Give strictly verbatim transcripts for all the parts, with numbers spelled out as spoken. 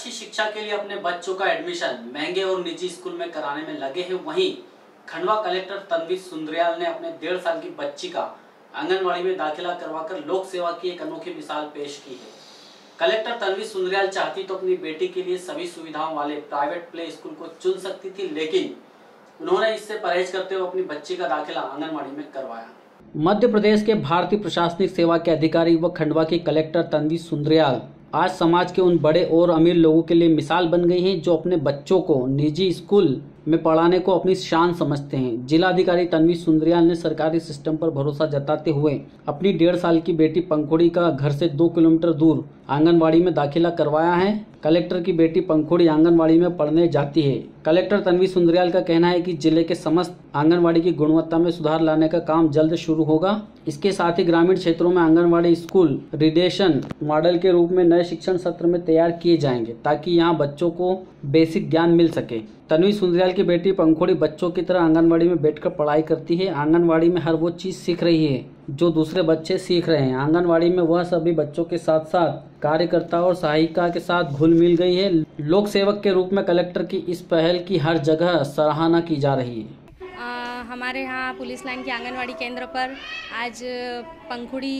अच्छी शिक्षा के लिए अपने बच्चों का एडमिशन महंगे और निजी स्कूल में कराने में लगे हैं, वहीं खंडवा कलेक्टर तन्वी सुंदरियाल ने अपने डेढ़ साल की बच्ची का आंगनवाड़ी में दाखिला करवाकर लोक सेवा की एक अनोखी मिसाल पेश की है। कलेक्टर तन्वी सुंदरियाल चाहती तो अपनी बेटी के लिए सभी सुविधाओं वाले प्राइवेट प्ले स्कूल को चुन सकती थी, लेकिन उन्होंने इससे परहेज करते हुए अपनी बच्ची का दाखिला आंगनवाड़ी में करवाया। मध्य प्रदेश के भारतीय प्रशासनिक सेवा के अधिकारी व खंडवा की कलेक्टर तन्वी सुंदरियाल आज समाज के उन बड़े और अमीर लोगों के लिए मिसाल बन गई हैं जो अपने बच्चों को निजी स्कूल में पढ़ाने को अपनी शान समझते हैं। जिलाधिकारी तन्वी सुंदरियाल ने सरकारी सिस्टम पर भरोसा जताते हुए अपनी डेढ़ साल की बेटी पंखुड़ी का घर से दो किलोमीटर दूर आंगनवाड़ी में दाखिला करवाया है। कलेक्टर की बेटी पंखुड़ी आंगनवाड़ी में पढ़ने जाती है। कलेक्टर तन्वी सुंदरियाल का कहना है कि जिले के समस्त आंगनवाड़ी की गुणवत्ता में सुधार लाने का काम जल्द शुरू होगा। इसके साथ ही ग्रामीण क्षेत्रों में आंगनवाड़ी स्कूल रिडेशन मॉडल के रूप में नए शिक्षण सत्र में तैयार किए जाएंगे ताकि यहाँ बच्चों को बेसिक ज्ञान मिल सके। तन्वी सुंदरियाल की बेटी पंखुड़ी बच्चों की तरह आंगनवाड़ी में बैठकर पढ़ाई करती है। आंगनवाड़ी में हर वो चीज सीख रही है जो दूसरे बच्चे सीख रहे हैं। आंगनवाड़ी में वह सभी बच्चों के साथ साथ कार्यकर्ता और सहायिका के साथ घुल मिल गई है। लोक सेवक के रूप में कलेक्टर की इस पहल की हर जगह सराहना की जा रही है। आ, हमारे यहाँ पुलिस लाइन के आंगनवाड़ी केंद्र पर आज पंखुड़ी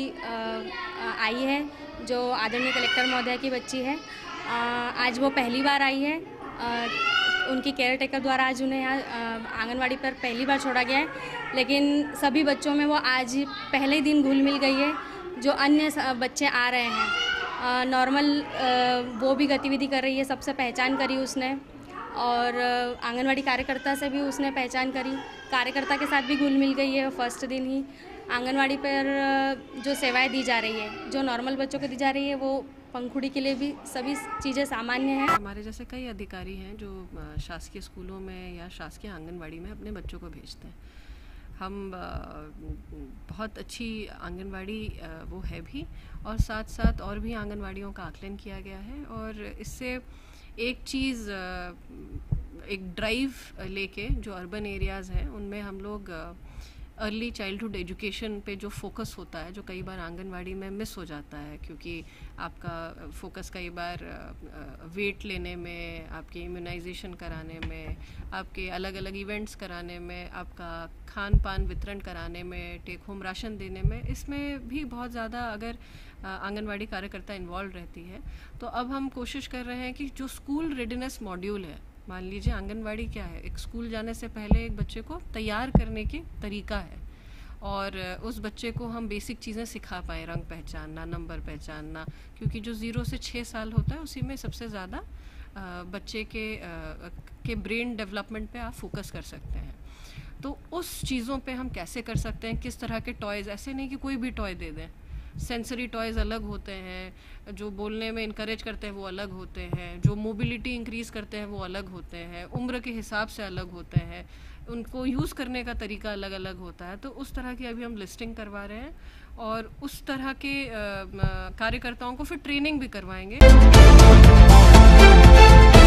आई है जो आदरणीय कलेक्टर महोदय की बच्ची है। आ, आज वो पहली बार आई है। आ, उनकी केयर टेकर द्वारा आज उन्हें यहाँ आंगनवाड़ी पर पहली बार छोड़ा गया है, लेकिन सभी बच्चों में वो आज पहले दिन घुल मिल गई है जो अन्य बच्चे आ रहे हैं। नॉर्मल वो भी गतिविधि कर रही है, सबसे पहचान करी उसने और आंगनवाड़ी कार्यकर्ता से भी उसने पहचान करी। कार्यकर्ता के साथ भी घुल मिल गई है। फर्स्ट दिन ही आंगनवाड़ी पर जो सेवाएं दी जा रही है, जो नॉर्मल बच्चों को दी जा रही है, वो पंखुड़ी के लिए भी सभी चीज़ें सामान्य हैं। हमारे जैसे कई अधिकारी हैं जो शासकीय स्कूलों में या शासकीय आंगनवाड़ी में अपने बच्चों को भेजते हैं। हम बहुत अच्छी आंगनवाड़ी वो है भी, और साथ साथ और भी आंगनवाड़ियों का आकलन किया गया है और इससे एक चीज़, एक ड्राइव लेके जो अर्बन एरियाज़ हैं उनमें हम लोग अर्ली चाइल्डहुड एजुकेशन पे जो फोकस होता है, जो कई बार आंगनवाड़ी में मिस हो जाता है, क्योंकि आपका फोकस कई बार वेट लेने में, आपके इम्यूनाइजेशन कराने में, आपके अलग अलग इवेंट्स कराने में, आपका खान पान वितरण कराने में, टेक होम राशन देने में, इसमें भी बहुत ज़्यादा अगर आंगनवाड़ी कार्यकर्ता इन्वॉल्व रहती है। तो अब हम कोशिश कर रहे हैं कि जो स्कूल रेडीनेस मॉड्यूल है, मान लीजिए आंगनवाड़ी क्या है, एक स्कूल जाने से पहले एक बच्चे को तैयार करने की तरीका है और उस बच्चे को हम बेसिक चीज़ें सिखा पाएँ, रंग पहचानना, नंबर पहचानना, क्योंकि जो ज़ीरो से छः साल होता है उसी में सबसे ज़्यादा बच्चे के के ब्रेन डेवलपमेंट पे आप फोकस कर सकते हैं। तो उस चीज़ों पे हम कैसे कर सकते हैं, किस तरह के टॉयज़, ऐसे नहीं कि कोई भी टॉय दे दें। सेंसरी टॉयज़ अलग होते हैं, जो बोलने में इनकरेज करते हैं वो अलग होते हैं, जो मोबिलिटी इंक्रीज़ करते हैं वो अलग होते हैं, उम्र के हिसाब से अलग होते हैं, उनको यूज़ करने का तरीका अलग अलग होता है। तो उस तरह की अभी हम लिस्टिंग करवा रहे हैं और उस तरह के कार्यकर्ताओं को फिर ट्रेनिंग भी करवाएंगे।